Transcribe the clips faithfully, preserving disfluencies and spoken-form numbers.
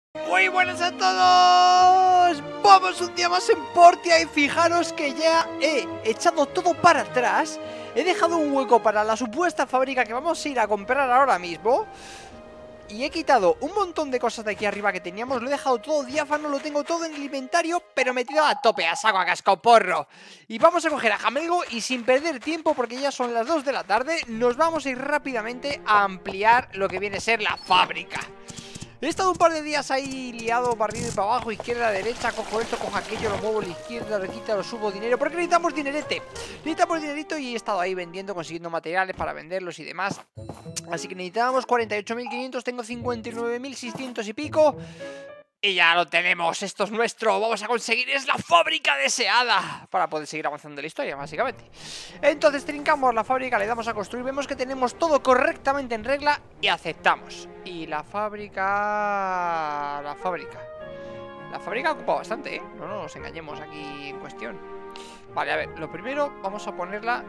Muy buenas a todos. Vamos un día más en Portia y fijaros que ya he echado todo para atrás. He dejado un hueco para la supuesta fábrica que vamos a ir a comprar ahora mismo. Y he quitado un montón de cosas de aquí arriba que teníamos. Lo he dejado todo diáfano, lo tengo todo en el inventario, pero metido a tope, a saco, a cascoporro. Y vamos a coger a Jamelgo y sin perder tiempo, porque ya son las dos de la tarde, nos vamos a ir rápidamente a ampliar lo que viene a ser la fábrica. He estado un par de días ahí liado, para arriba y para abajo, izquierda, derecha, cojo esto, cojo aquello, lo muevo a la izquierda, lo quito, lo subo dinero, porque necesitamos dinerete, necesitamos dinerito y he estado ahí vendiendo, consiguiendo materiales para venderlos y demás. Así que necesitábamos cuarenta y ocho mil quinientos, tengo cincuenta y nueve mil seiscientos y pico. Y ya lo tenemos, esto es nuestro, vamos a conseguir, es la fábrica deseada para poder seguir avanzando en la historia, básicamente. Entonces trincamos la fábrica, le damos a construir, vemos que tenemos todo correctamente en regla y aceptamos. Y la fábrica... La fábrica... La fábrica ocupa bastante, ¿eh? No nos engañemos aquí en cuestión. Vale, a ver, lo primero vamos a ponerla...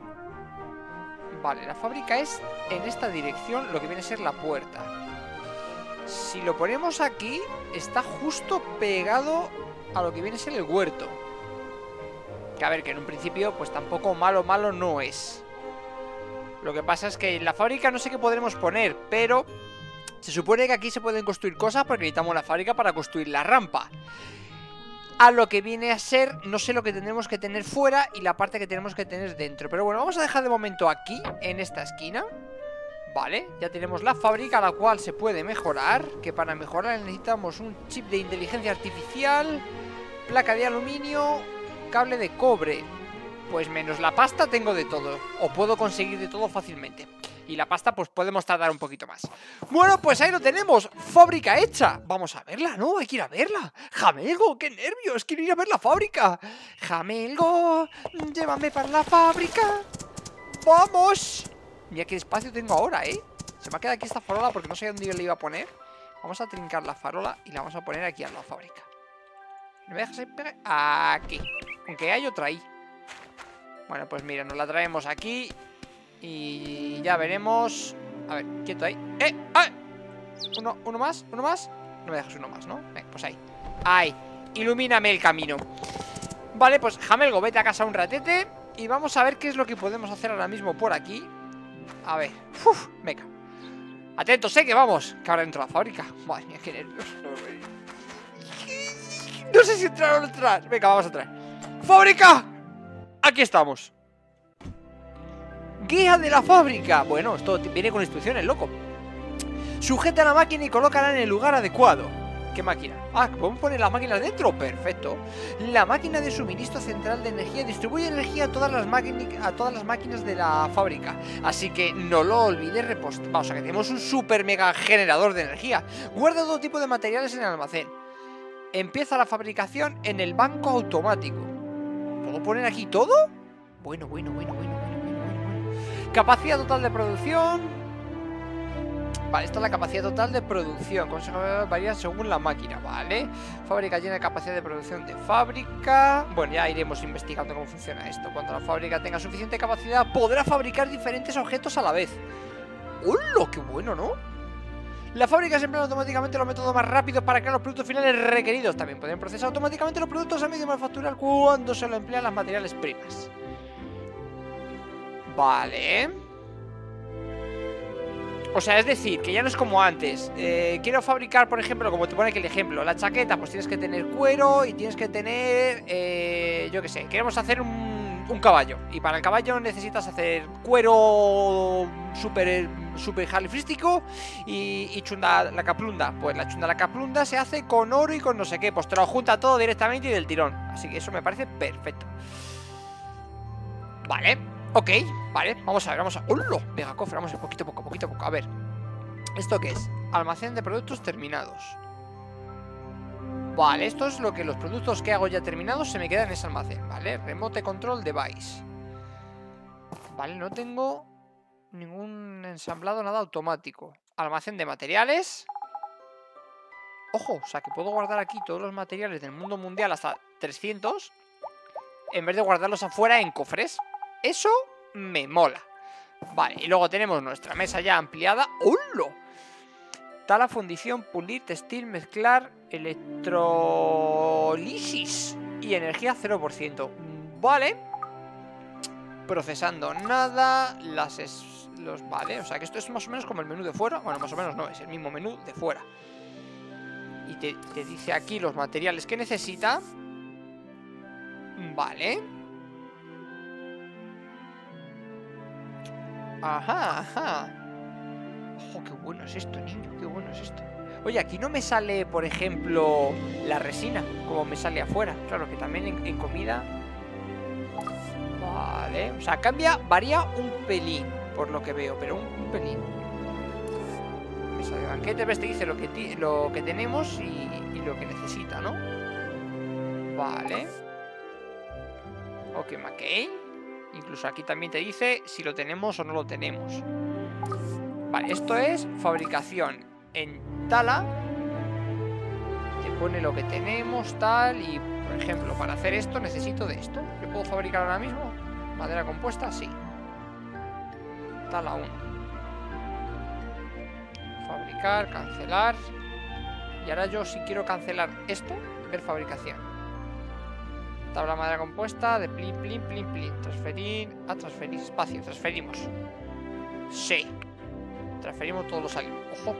Vale, la fábrica es en esta dirección, lo que viene a ser la puerta. Si lo ponemos aquí, está justo pegado a lo que viene a ser el huerto. Que a ver, que en un principio pues tampoco malo malo no es. Lo que pasa es que en la fábrica no sé qué podremos poner, pero se supone que aquí se pueden construir cosas porque necesitamos la fábrica para construir la rampa. A lo que viene a ser, no sé lo que tendremos que tener fuera y la parte que tenemos que tener dentro. Pero bueno, vamos a dejar de momento aquí, en esta esquina. Vale, ya tenemos la fábrica, la cual se puede mejorar. Que para mejorar necesitamos un chip de inteligencia artificial, placa de aluminio, cable de cobre. Pues menos la pasta tengo de todo, o puedo conseguir de todo fácilmente. Y la pasta pues podemos tardar un poquito más. Bueno, pues ahí lo tenemos, fábrica hecha. Vamos a verla, ¿no? Hay que ir a verla. Jamelgo, qué nervios, quiero ir a ver la fábrica. Jamelgo, llévame para la fábrica. ¡Vamos! Mira qué espacio tengo ahora, ¿eh? Se me ha quedado aquí esta farola porque no sé dónde yo le iba a poner. Vamos a trincar la farola y la vamos a poner aquí a la fábrica. ¿No me dejas ahí pegar? Aquí. Aunque hay otra ahí. Bueno, pues mira, nos la traemos aquí y ya veremos. A ver, quieto ahí. ¡Eh! ¡Ay! Uno, uno más, uno más. No me dejas uno más, ¿no? Venga, pues ahí. Ahí. Ilumíname el camino. Vale, pues Jamelgo, vete a casa un ratete y vamos a ver qué es lo que podemos hacer ahora mismo por aquí. A ver, uf, venga. Atentos, eh, que vamos. Que ahora entro a la fábrica. Madre mía, qué nervios. No sé si entrar o no entrar. Venga, vamos a entrar. ¡Fábrica! Aquí estamos. Guía de la fábrica. Bueno, esto viene con instrucciones, loco. Sujeta la máquina y colócala en el lugar adecuado. ¿Qué máquina? Ah, ¿podemos poner las máquinas dentro? Perfecto. La máquina de suministro central de energía distribuye energía a todas las, a todas las máquinas de la fábrica. Así que no lo olvides repostar. O sea que tenemos un super mega generador de energía. Guarda todo tipo de materiales en el almacén. Empieza la fabricación en el banco automático. ¿Puedo poner aquí todo? Bueno, bueno, bueno, bueno, bueno, bueno, bueno. Capacidad total de producción. Vale, esta es la capacidad total de producción. Consejo varía según la máquina, ¿vale? Fábrica llena de capacidad de producción de fábrica. Bueno, ya iremos investigando cómo funciona esto. Cuando la fábrica tenga suficiente capacidad, podrá fabricar diferentes objetos a la vez. ¡Hola! ¡Qué bueno!, ¿no? La fábrica se emplea automáticamente los métodos más rápidos para crear los productos finales requeridos. También pueden procesar automáticamente los productos a medio manufacturar cuando se lo emplean las materiales primas. Vale. O sea, es decir, que ya no es como antes. eh, Quiero fabricar, por ejemplo, como te pone aquí el ejemplo, la chaqueta, pues tienes que tener cuero y tienes que tener, eh, yo qué sé, queremos hacer un, un caballo. Y para el caballo necesitas hacer cuero súper super jalifrístico y, y chunda la caplunda. Pues la chunda la caplunda se hace con oro y con no sé qué. Pues te lo junta todo directamente y del tirón. Así que eso me parece perfecto. Vale. Ok, vale, vamos a ver, vamos a... ¡Hola! Venga, cofre, vamos a ir poquito a poco, poquito a poco. A ver, ¿esto qué es? Almacén de productos terminados. Vale, esto es lo que los productos que hago ya terminados se me quedan en ese almacén, ¿vale? Remote Control Device. Vale, no tengo ningún ensamblado, nada automático. Almacén de materiales. Ojo, o sea que puedo guardar aquí todos los materiales del mundo mundial hasta trescientos en vez de guardarlos afuera en cofres. Eso me mola. Vale, y luego tenemos nuestra mesa ya ampliada. ¡Hola! Tala, fundición, pulir, textil, mezclar, electrolisis y energía cero por ciento. Vale. Procesando nada. Las es, los vale. O sea que esto es más o menos como el menú de fuera. Bueno, más o menos no, es el mismo menú de fuera. Y te, te dice aquí los materiales que necesita. Vale. Ajá, ajá. Ojo, qué bueno es esto, niño, qué bueno es esto. Oye, aquí no me sale, por ejemplo, la resina, como me sale afuera. Claro que también en, en comida. Vale, o sea, cambia, varía un pelín, por lo que veo, pero un, un pelín. Me sale banquete, ves, te dice lo que, ti, lo que tenemos y, y lo que necesita, ¿no? Vale. Ok, McCain. Incluso aquí también te dice si lo tenemos o no lo tenemos. Vale, esto es fabricación en Tala. Te pone lo que tenemos, tal. Y, por ejemplo, para hacer esto necesito de esto. ¿Yo puedo fabricar ahora mismo? ¿Madera compuesta? Sí. Tala uno. Fabricar, cancelar. Y ahora yo si quiero cancelar esto, ver fabricación. Tabla madera compuesta de plin, plin, plin, plin. Transferir, a transferir espacio. Transferimos. Sí. Transferimos todos los aquí. Ojo.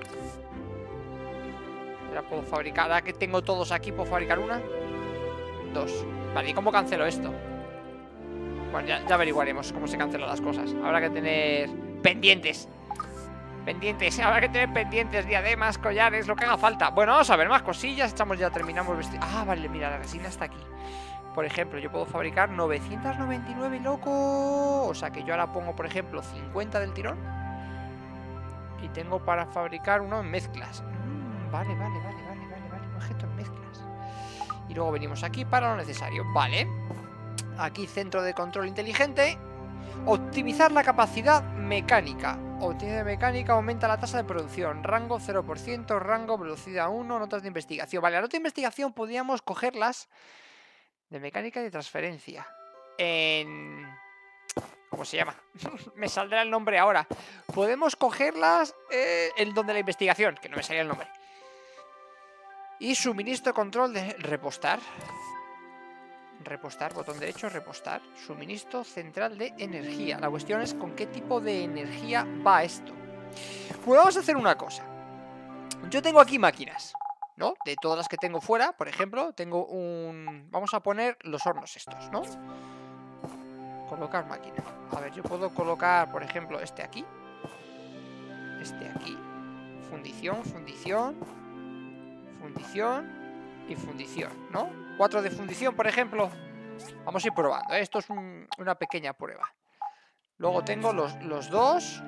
Ahora puedo fabricar. Ahora que tengo todos aquí, puedo fabricar una. Dos. Vale, ¿y cómo cancelo esto? Bueno, ya, ya averiguaremos cómo se cancelan las cosas. Habrá que tener pendientes. Pendientes, habrá que tener pendientes, diademas, collares, lo que haga falta. Bueno, vamos a ver más cosillas. Echamos ya, terminamos vestido. Ah, vale, mira, la resina está aquí. Por ejemplo, yo puedo fabricar novecientos noventa y nueve, loco. O sea que yo ahora pongo, por ejemplo, cincuenta del tirón. Y tengo para fabricar uno en mezclas. Mm, vale, vale, vale, vale, vale, vale. Un objeto en mezclas. Y luego venimos aquí para lo necesario. Vale. Aquí centro de control inteligente. Optimizar la capacidad mecánica. Optimización mecánica aumenta la tasa de producción. Rango cero por ciento, rango velocidad uno, notas de investigación. Vale, las notas de investigación podríamos cogerlas de mecánica y de transferencia. En... ¿Cómo se llama? Me saldrá el nombre ahora. Podemos cogerlas eh, en donde la investigación, que no me salía el nombre. Y suministro control de repostar. Repostar, botón derecho, repostar. Suministro central de energía. La cuestión es con qué tipo de energía va esto. Pues vamos a hacer una cosa. Yo tengo aquí máquinas, ¿no? De todas las que tengo fuera, por ejemplo, tengo un... Vamos a poner los hornos estos, ¿no? Colocar máquina. A ver, yo puedo colocar, por ejemplo, este aquí. Este aquí. Fundición, fundición. Fundición. Y fundición, ¿no? Cuatro de fundición, por ejemplo. Vamos a ir probando, ¿eh? Esto es un, una pequeña prueba. Luego tengo los, los dos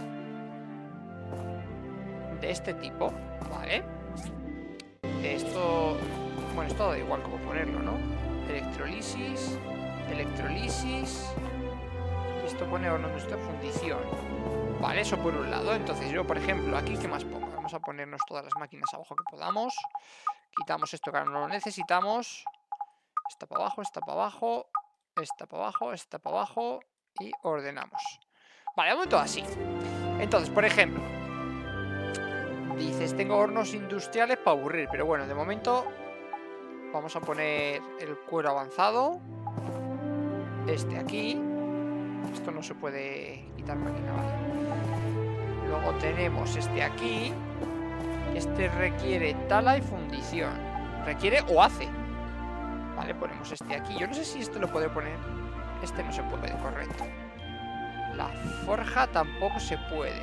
de este tipo, ¿vale? Esto... Bueno, esto da igual como ponerlo, ¿no? Electrolisis, electrolisis. Y esto pone horno de fundición. Vale, eso por un lado. Entonces yo, por ejemplo, aquí, ¿qué más pongo? Vamos a ponernos todas las máquinas abajo que podamos. Quitamos esto que ahora no lo necesitamos. Esta para abajo, esta para abajo. Esta para abajo, esta para abajo. Y ordenamos. Vale, de momento así. Entonces, por ejemplo, dices, tengo hornos industriales para aburrir. Pero bueno, de momento vamos a poner el cuero avanzado. Este aquí. Esto no se puede quitar máquina, vale. Luego tenemos este aquí. Este requiere tala y fundición. Requiere o hace. Vale, ponemos este aquí. Yo no sé si este lo puede poner. Este no se puede, correcto. La forja tampoco se puede.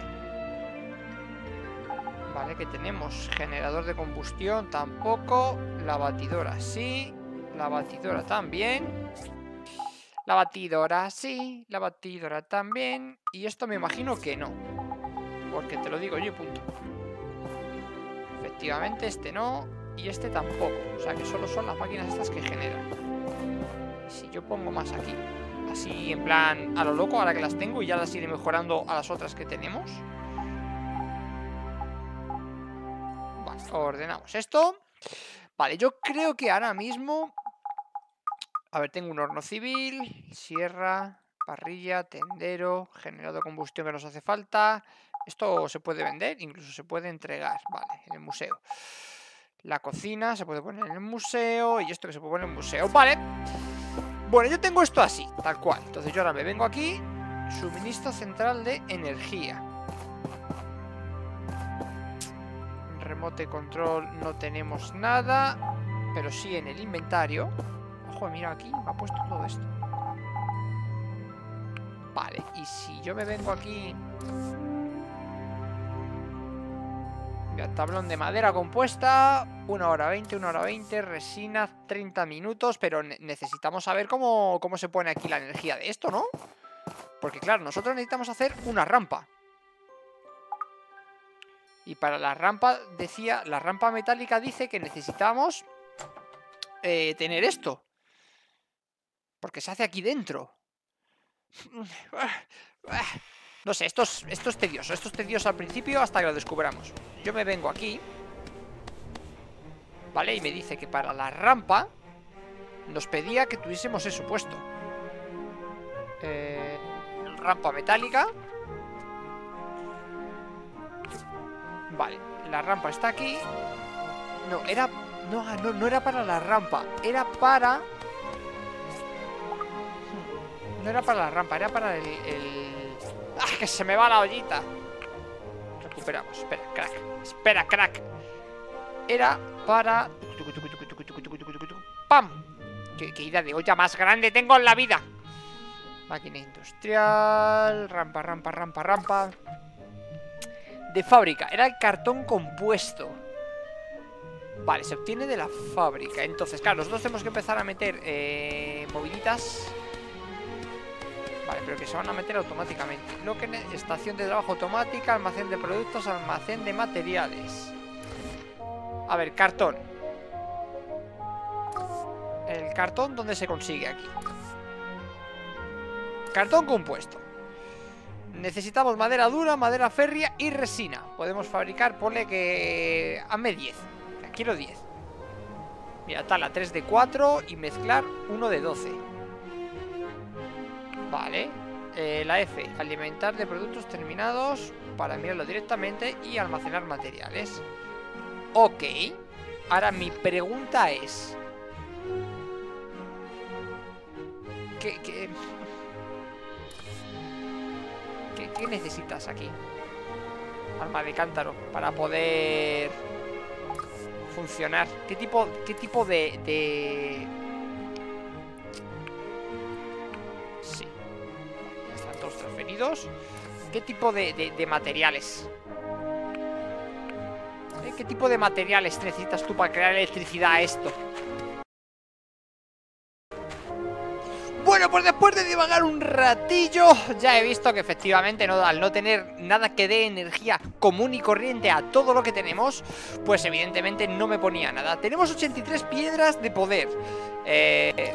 Vale, que tenemos generador de combustión tampoco. La batidora sí. La batidora también. La batidora sí. La batidora también. Y esto me imagino que no. Porque te lo digo yo y punto. Efectivamente este no. Y este tampoco. O sea que solo son las máquinas estas que generan. Si yo pongo más aquí, así en plan a lo loco, ahora que las tengo, y ya las iré mejorando a las otras que tenemos. Vale, ordenamos esto. Vale, yo creo que ahora mismo... A ver, tengo un horno civil, sierra, parrilla, tendero, generador de combustión que nos hace falta, Esto se puede vender, incluso se puede entregar. Vale, en el museo. La cocina se puede poner en el museo. Y esto que se puede poner en el museo. Vale. Bueno, yo tengo esto así, tal cual. Entonces yo ahora me vengo aquí. Suministro central de energía. Remote control no tenemos nada. Pero sí en el inventario. Ojo, mira aquí, me ha puesto todo esto. Vale, y si yo me vengo aquí... Mira, tablón de madera compuesta, una hora veinte, una hora veinte, resina, treinta minutos, pero ne necesitamos saber cómo, cómo se pone aquí la energía de esto, ¿no? Porque claro, nosotros necesitamos hacer una rampa. Y para la rampa, decía, la rampa metálica dice que necesitamos eh, tener esto. Porque se hace aquí dentro. No sé, esto es, esto es tedioso. Esto es tedioso al principio hasta que lo descubramos. Yo me vengo aquí, ¿vale? Y me dice que para la rampa nos pedía que tuviésemos eso puesto. eh, Rampa metálica. Vale, la rampa está aquí. No, era... No, no, no era para la rampa. Era para... No era para la rampa, era para el... el... ¡Ah, que se me va la ollita! Recuperamos, espera, crack. Espera, crack. Era para... ¡Pam! ¿Qué, qué idea de olla más grande tengo en la vida? Máquina industrial... Rampa, rampa, rampa, rampa... De fábrica, era el cartón compuesto. Vale, se obtiene de la fábrica. Entonces, claro, nosotros tenemos que empezar a meter eh, moviditas. Vale, pero que se van a meter automáticamente. Lo que estación de trabajo automática, almacén de productos, almacén de materiales. A ver, cartón. El cartón, ¿dónde se consigue aquí? Cartón compuesto. Necesitamos madera dura, madera férrea y resina. Podemos fabricar, ponle que... hazme diez. Quiero diez. Mira, tala tres de cuatro y mezclar uno de doce. Vale. eh, La F, alimentar de productos terminados para enviarlo directamente y almacenar materiales. Ok. Ahora mi pregunta es... ¿Qué, qué... ¿Qué, qué necesitas aquí? Arma de cántaro para poder funcionar. ¿Qué tipo, qué tipo de, de... Sí. Ya están todos transferidos. ¿Qué tipo de, de, de materiales? ¿Eh? ¿Qué tipo de materiales necesitas tú para crear electricidad a esto? Bueno, pues después de divagar un ratillo, ya he visto que efectivamente no, al no tener nada que dé energía común y corriente a todo lo que tenemos, pues evidentemente no me ponía nada. Tenemos ochenta y tres piedras de poder. Eh...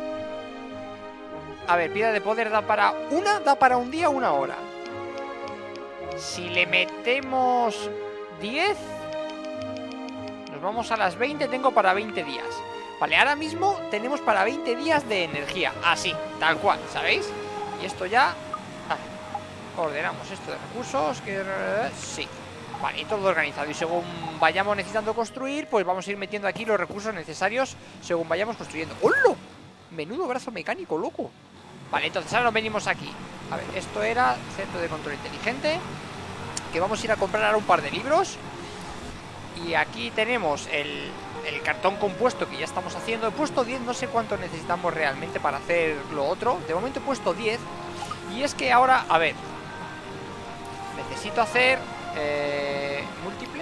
A ver, piedra de poder da para una, da para un día o una hora. Si le metemos diez, nos vamos a las veinte, tengo para veinte días. Vale, ahora mismo tenemos para veinte días de energía. Así, tal cual, ¿sabéis? Y esto ya... Ah, ordenamos esto de recursos que... Sí. Vale, y todo organizado. Y según vayamos necesitando construir, pues vamos a ir metiendo aquí los recursos necesarios según vayamos construyendo. ¡Hola! Menudo brazo mecánico, loco. Vale, entonces ahora nos venimos aquí. A ver, esto era centro de control inteligente, que vamos a ir a comprar ahora un par de libros. Y aquí tenemos el... el cartón compuesto que ya estamos haciendo. He puesto diez, no sé cuánto necesitamos realmente para hacer lo otro. De momento he puesto diez. Y es que ahora, a ver, necesito hacer eh, múltiple.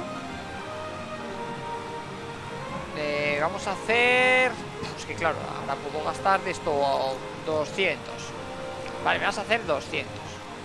eh, Vamos a hacer... Pues que claro, ahora puedo gastar de esto doscientos. Vale, me vas a hacer doscientos.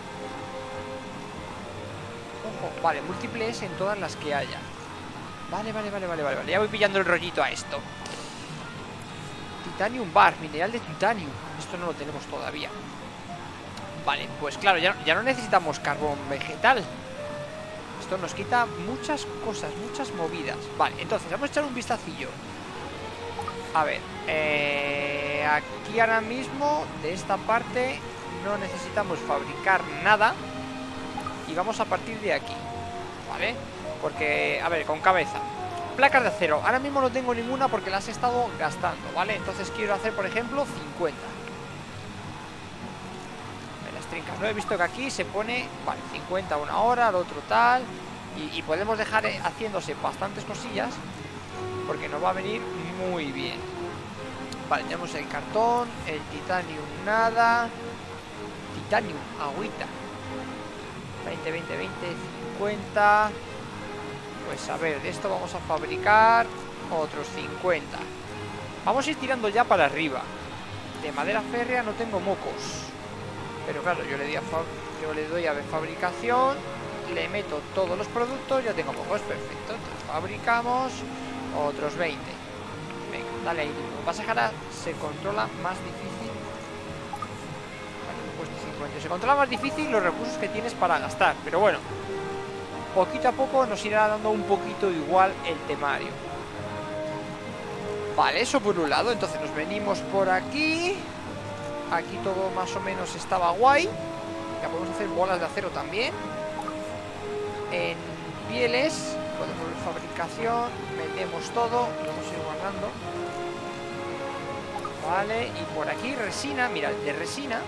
Ojo, vale, múltiple es en todas las que haya. Vale, vale, vale, vale, vale, ya voy pillando el rollito a esto. Titanium bar, mineral de titanio. Esto no lo tenemos todavía. Vale, pues claro, ya, ya no necesitamos carbón vegetal. Esto nos quita muchas cosas, muchas movidas. Vale, entonces vamos a echar un vistacillo. A ver, eh, aquí ahora mismo, de esta parte, no necesitamos fabricar nada. y vamos a partir de aquí, ¿vale? Porque, a ver, con cabeza. Placas de acero, ahora mismo no tengo ninguna porque las he estado gastando, ¿vale? Entonces quiero hacer, por ejemplo, cincuenta. En las trincas, ¿no? He visto que aquí se pone, vale, cincuenta una hora, al otro tal. Y, y podemos dejar eh, haciéndose bastantes cosillas, porque nos va a venir muy bien. Vale, tenemos el cartón, el titanium nada. Titanium, agüita. veinte, veinte, veinte, cincuenta. Pues a ver, de esto vamos a fabricar otros cincuenta. Vamos a ir tirando ya para arriba. De madera férrea no tengo mocos. Pero claro, yo le doy a, yo le doy a ver fabricación, le meto todos los productos, ya tengo mocos, perfecto. Entonces fabricamos otros veinte. Venga, dale ahí. Lo que pasa es que ahora se controla más difícil. Vale, me he puesto cincuenta. Se controla más difícil los recursos que tienes para gastar. Pero bueno, poquito a poco nos irá dando un poquito igual el temario. Vale, eso por un lado. Entonces nos venimos por aquí. Aquí todo más o menos estaba guay. Ya podemos hacer bolas de acero también. En pieles podemos ver fabricación. Metemos todo. Lo vamos a ir guardando. Vale, y por aquí resina. Mira, de resina.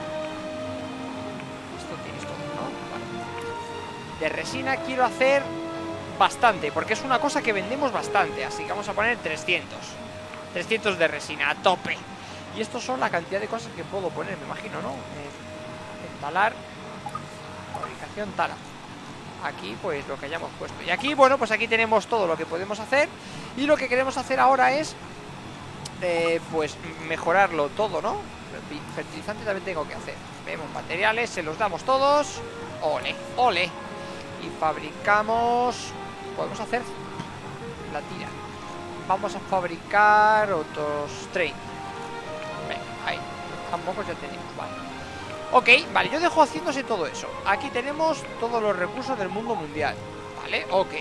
Esto tienes todo, ¿no? Vale. De resina quiero hacer bastante, porque es una cosa que vendemos bastante. Así que vamos a poner trescientos. trescientos de resina, a tope. Y estos son la cantidad de cosas que puedo poner, me imagino, ¿no? Eh, el talar, fabricación tala. Aquí, pues, lo que hayamos puesto. Y aquí, bueno, pues aquí tenemos todo lo que podemos hacer. Y lo que queremos hacer ahora es, eh, pues, mejorarlo todo, ¿no? Fertilizante también tengo que hacer. Vemos materiales, se los damos todos. Ole, ole. Y fabricamos... Podemos hacer la tira. Vamos a fabricar otros treinta. Venga, ahí. Tampoco ya tenemos, vale. Ok, vale, yo dejo haciéndose todo eso. Aquí tenemos todos los recursos del mundo mundial. Vale, ok.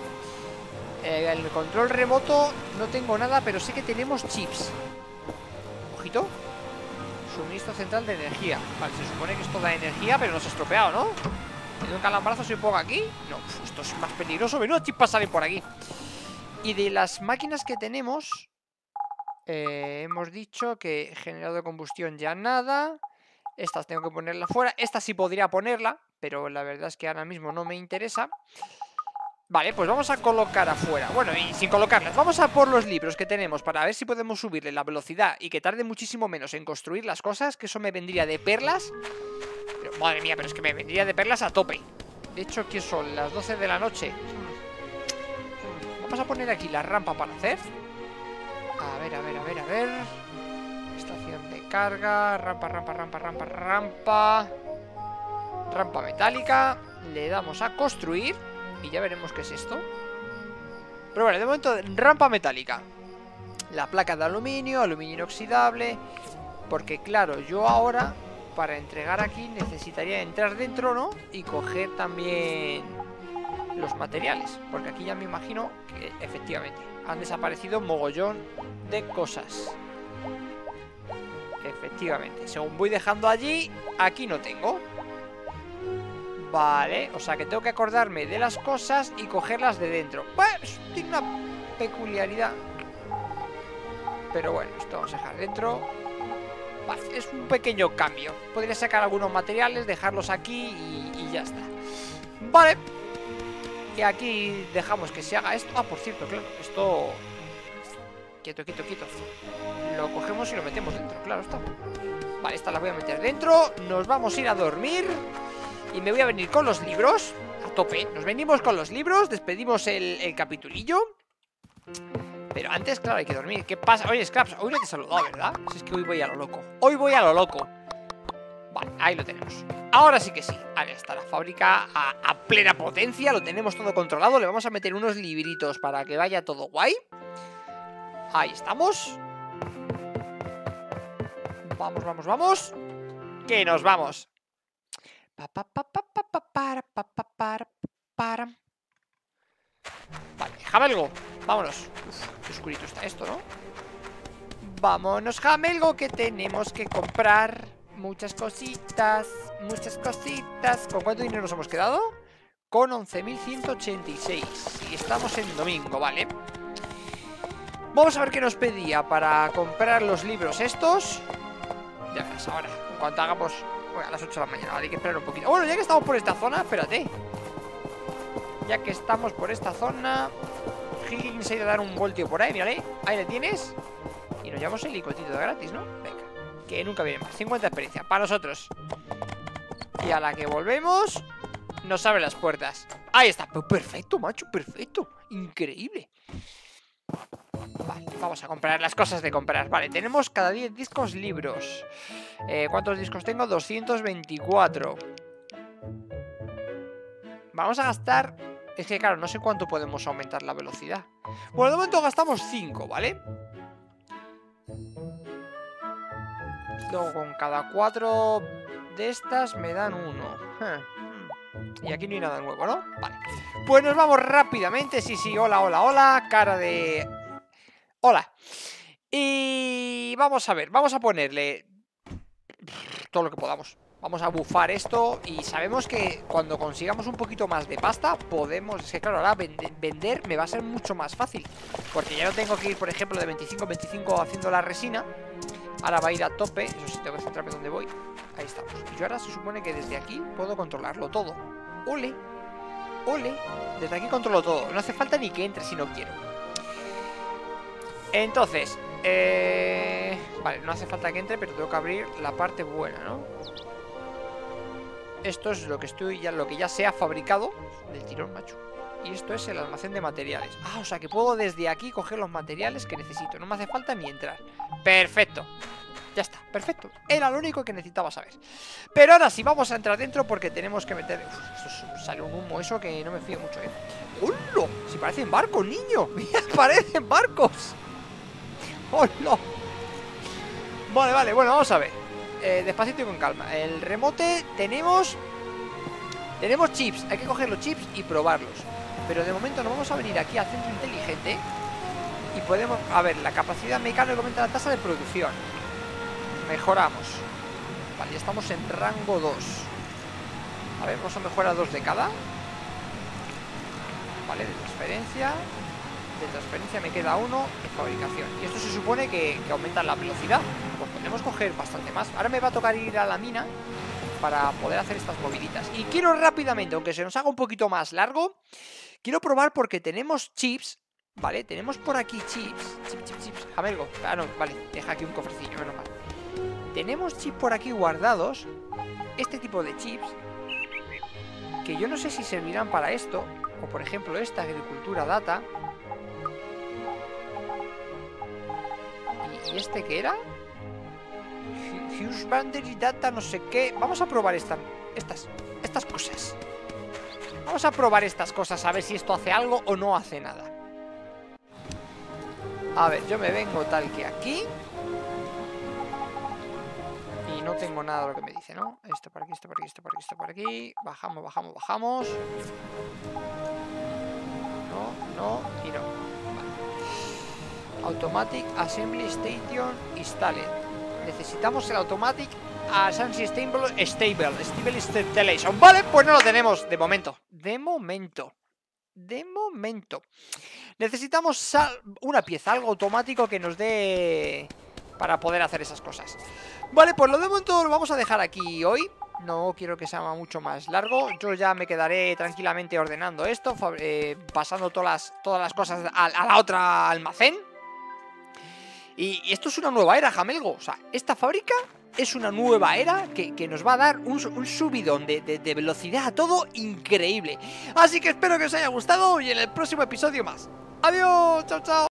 eh, El control remoto no tengo nada, pero sé que tenemos chips. Ojito. Suministro central de energía. Vale, se supone que esto da energía, pero no se ha estropeado, ¿no? ¿Tengo un calambrazo si pongo aquí? No, uf, esto es más peligroso. Menudo chispas salen por aquí. Y de las máquinas que tenemos, eh, hemos dicho que generador de combustión ya nada. Estas tengo que ponerla fuera. Esta sí podría ponerla, pero la verdad es que ahora mismo no me interesa. Vale, pues vamos a colocar afuera. Bueno, y sin colocarlas, vamos a por los libros que tenemos para ver si podemos subirle la velocidad y que tarde muchísimo menos en construir las cosas, que eso me vendría de perlas. Pero, madre mía, pero es que me vendría de perlas a tope. De hecho, ¿qué son? Las doce de la noche. Vamos a poner aquí la rampa para hacer. A ver, a ver, a ver, a ver. Estación de carga. Rampa, rampa, rampa, rampa, rampa. Rampa metálica. Le damos a construir y ya veremos qué es esto. Pero bueno, de momento, rampa metálica. La placa de aluminio, aluminio inoxidable. Porque claro, yo ahora, para entregar aquí, necesitaría entrar dentro, ¿no? Y coger también los materiales, porque aquí ya me imagino que efectivamente han desaparecido mogollón de cosas. Efectivamente, según voy dejando allí, aquí no tengo. Vale, o sea que tengo que acordarme de las cosas y cogerlas de dentro. Pues tiene una peculiaridad, pero bueno, esto vamos a dejar dentro. Vale, es un pequeño cambio. Podría sacar algunos materiales, dejarlos aquí y, y ya está. Vale. Y aquí dejamos que se haga esto. Ah, por cierto, claro, esto... Quieto, quieto, quieto. Lo cogemos y lo metemos dentro, claro está. Vale, esta la voy a meter dentro. Nos vamos a ir a dormir. Y me voy a venir con los libros. A tope, nos venimos con los libros. Despedimos el, el capitulillo. Pero antes, claro, hay que dormir. ¿Qué pasa? Oye, Scraps, hoy no te he saludado, ¿verdad? Si es que hoy voy a lo loco. Hoy voy a lo loco. Vale, ahí lo tenemos. Ahora sí que sí. Ahí está la fábrica a, a plena potencia. Lo tenemos todo controlado. Le vamos a meter unos libritos para que vaya todo guay. Ahí estamos. Vamos, vamos, vamos. Que nos vamos. Pa, pa, pa, pa, pa, pa, para, pa, pa, para, para. Vale, Jamelgo, vámonos. Uf, qué oscurito está esto, ¿no? Vámonos, Jamelgo, que tenemos que comprar muchas cositas. muchas cositas. ¿Con cuánto dinero nos hemos quedado? Con once mil ciento ochenta y seis. Y estamos en domingo, vale. Vamos a ver qué nos pedía para comprar los libros estos. Ya ves, ahora, en cuanto hagamos... Bueno, a las ocho de la mañana, vale, hay que esperar un poquito. Bueno, ya que estamos por esta zona, espérate. Ya que estamos por esta zona, Higgins se ha ido a dar un voltio por ahí, mírale. Ahí le tienes. Y nos llevamos el licotito de gratis, ¿no? Venga, que nunca viene más. cincuenta de experiencia, para nosotros. Y a la que volvemos, nos abre las puertas. Ahí está, perfecto, macho, perfecto. Increíble. Vale, vamos a comprar las cosas de comprar. Vale, tenemos cada diez discos libros. eh, ¿Cuántos discos tengo? doscientos veinticuatro. Vamos a gastar... Es que claro, no sé cuánto podemos aumentar la velocidad. Bueno, de momento gastamos cinco, ¿vale? Luego con cada cuatro de estas me dan uno. Y aquí no hay nada nuevo, ¿no? Vale. Pues nos vamos rápidamente. Sí, sí, hola, hola, hola. Cara de... Hola. Y vamos a ver, vamos a ponerle todo lo que podamos. Vamos a bufar esto. Y sabemos que cuando consigamos un poquito más de pasta podemos... Es que claro, ahora vende, vender me va a ser mucho más fácil, porque ya no tengo que ir, por ejemplo, de veinticinco en veinticinco haciendo la resina. Ahora va a ir a tope. Eso sí, tengo que centrarme donde voy. Ahí estamos. Y yo ahora se supone que desde aquí puedo controlarlo todo. Ole, ole. Desde aquí controlo todo. No hace falta ni que entre si no quiero. Entonces, eh... vale, no hace falta que entre, pero tengo que abrir la parte buena, ¿no? Esto es lo que estoy ya, lo que ya se ha fabricado del tirón, macho. Y esto es el almacén de materiales. Ah, o sea que puedo desde aquí coger los materiales que necesito. No me hace falta ni entrar. Perfecto. Ya está, perfecto. Era lo único que necesitaba saber. Pero ahora sí, vamos a entrar dentro porque tenemos que meter... Uf, esto es... sale un humo, eso que no me fío mucho, ¿eh? ¡Hola! Si parecen barcos, niño. Mira, parecen barcos. ¡Hola! Vale, vale, bueno, vamos a ver. eh, Despacito y con calma. El remote tenemos... Tenemos chips. Hay que coger los chips y probarlos. Pero de momento nos vamos a venir aquí al centro inteligente. Y podemos... A ver, la capacidad mecánica aumenta la tasa de producción. Mejoramos. Vale, ya estamos en rango dos. A ver, vamos a mejorar dos de cada. Vale, de transferencia. De transferencia me queda uno de fabricación. Y esto se supone que, que aumenta la velocidad. Pues podemos coger bastante más. Ahora me va a tocar ir a la mina para poder hacer estas moviditas. Y quiero rápidamente, aunque se nos haga un poquito más largo, quiero probar porque tenemos chips. Vale, tenemos por aquí chips. Chips, chips, chips. Jamelgo. Ah, no, vale, deja aquí un cofrecillo, menos mal. Tenemos chips por aquí guardados. Este tipo de chips, que yo no sé si servirán para esto. O por ejemplo esta agricultura data. ¿Y, y este qué era? Hughes Boundary Data no sé qué. Vamos a probar esta, estas, estas cosas. Vamos a probar estas cosas a ver si esto hace algo o no hace nada. A ver, yo me vengo tal que aquí. Y no tengo nada de lo que me dice, ¿no? Esto por aquí, esto por aquí, esto por aquí, esto por aquí. Bajamos, bajamos, bajamos. No, no y no. Vale. Automatic Assembly Station Installed. Necesitamos el Automatic Assembly Stable Stable Stable Installation. Vale, pues no lo tenemos de momento. De momento. De momento. Necesitamos una pieza, algo automático que nos dé para poder hacer esas cosas. Vale, pues lo de momento lo vamos a dejar aquí hoy. No quiero que sea mucho más largo. Yo ya me quedaré tranquilamente ordenando esto, eh, pasando todas las, todas las cosas a, a la otra almacén. Y, y esto es una nueva era, Jamelgo. O sea, esta fábrica es una nueva era que, que nos va a dar un, un subidón de, de, de velocidad a todo increíble. Así que espero que os haya gustado y en el próximo episodio más. Adiós, chao, chao.